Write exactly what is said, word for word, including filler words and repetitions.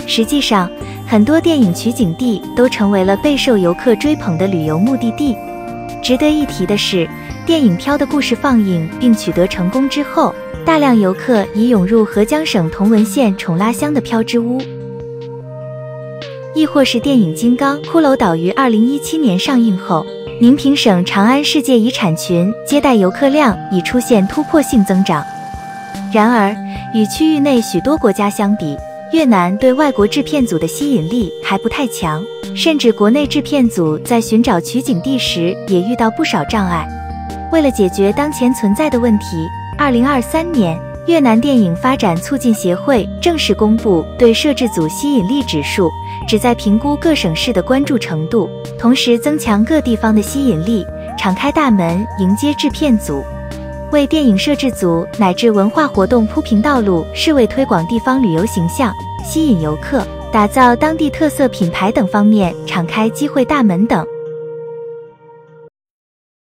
实际上，很多电影取景地都成为了备受游客追捧的旅游目的地。值得一提的是，电影《飘》的故事放映并取得成功之后，大量游客已涌入合江省同文县宠拉乡的飘之屋。亦或是电影《金刚》骷髅岛于二零一七年上映后，宁平省长安世界遗产群接待游客量已出现突破性增长。然而，与区域内许多国家相比，越南对外国制片组的吸引力还不太强，甚至国内制片组在寻找取景地时也遇到不少障碍。为了解决当前存在的问题，二零二三年，越南电影发展促进协会正式公布对摄制组吸引力指数，旨在评估各省市的关注程度，同时增强各地方的吸引力，敞开大门迎接制片组，为电影摄制组乃至文化活动铺平道路，是为推广地方旅游形象、吸引游客、打造当地特色品牌等方面敞开机会大门等。